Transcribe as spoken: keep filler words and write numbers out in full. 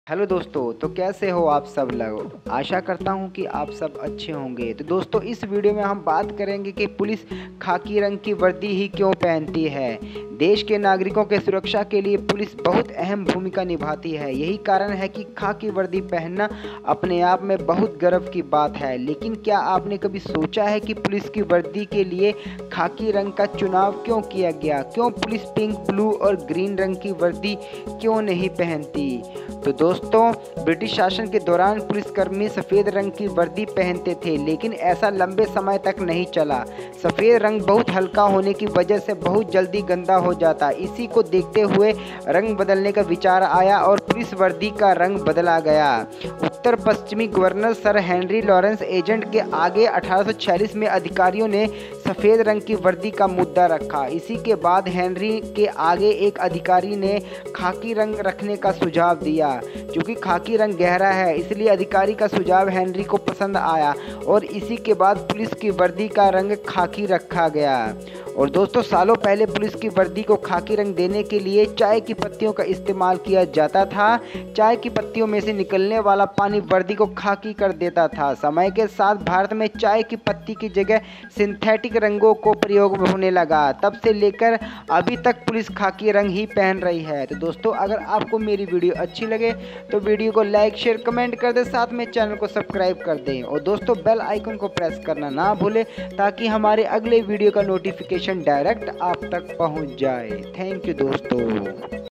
Hello दोस्तों, तो कैसे हो आप सब लोग। आशा करता हूं कि आप सब अच्छे होंगे। तो दोस्तों, इस वीडियो में हम बात करेंगे कि पुलिस खाकी रंग की वर्दी ही क्यों पहनती है। देश के नागरिकों के सुरक्षा के लिए पुलिस बहुत अहम भूमिका निभाती है। यही कारण है कि खाकी वर्दी पहनना अपने आप में बहुत गर्व की बात है। लेकिन क्या आपने कभी सोचा है कि पुलिस की वर्दी के लिए खाकी रंग का चुनाव क्यों किया गया? क्यों पुलिस पिंक, ब्लू और ग्रीन रंग की वर्दी क्यों नहीं पहनती? तो दोस्तों, ब्रिटिश शासन के दौरान पुलिसकर्मी सफ़ेद रंग की वर्दी पहनते थे, लेकिन ऐसा लंबे समय तक नहीं चला। सफ़ेद रंग बहुत हल्का होने की वजह से बहुत जल्दी गंदा हो जाता। इसी को देखते हुए रंग बदलने का विचार आया और पुलिस वर्दी का रंग बदला गया। उत्तर पश्चिमी governor sir Henry Lawrence agent के आगे अठारह सौ छियालीस में अधिकारियों ने सफ़ेद रंग की वर्दी का मुद्दा रखा। इसी के बाद हेनरी के आगे एक अधिकारी ने खाकी रंग रखने का सुझाव दिया। क्योंकि खाकी रंग गहरा है, इसलिए अधिकारी का सुझाव हेनरी को पसंद आया और इसी के बाद पुलिस की वर्दी का रंग खाकी रखा गया। और दोस्तों, सालों पहले पुलिस की वर्दी को खाकी रंग देने के लिए चाय की पत्तियों का इस्तेमाल किया जाता था। चाय की पत्तियों में से निकलने वाला पानी वर्दी को खाकी कर देता था। समय के साथ भारत में चाय की पत्ती की जगह सिंथेटिक रंगों को प्रयोग होने लगा। तब से लेकर अभी तक पुलिस खाकी रंग ही पहन रही है। तो दोस्तों, अगर आपको मेरी वीडियो अच्छी लगे तो वीडियो को लाइक, शेयर, कमेंट कर दें। साथ में चैनल को सब्सक्राइब कर दें और दोस्तों, बेल आइकन को प्रेस करना ना भूलें ताकि हमारे अगले वीडियो का नोटिफिकेशन डायरेक्ट आप तक पहुंच जाए। थैंक यू दोस्तों।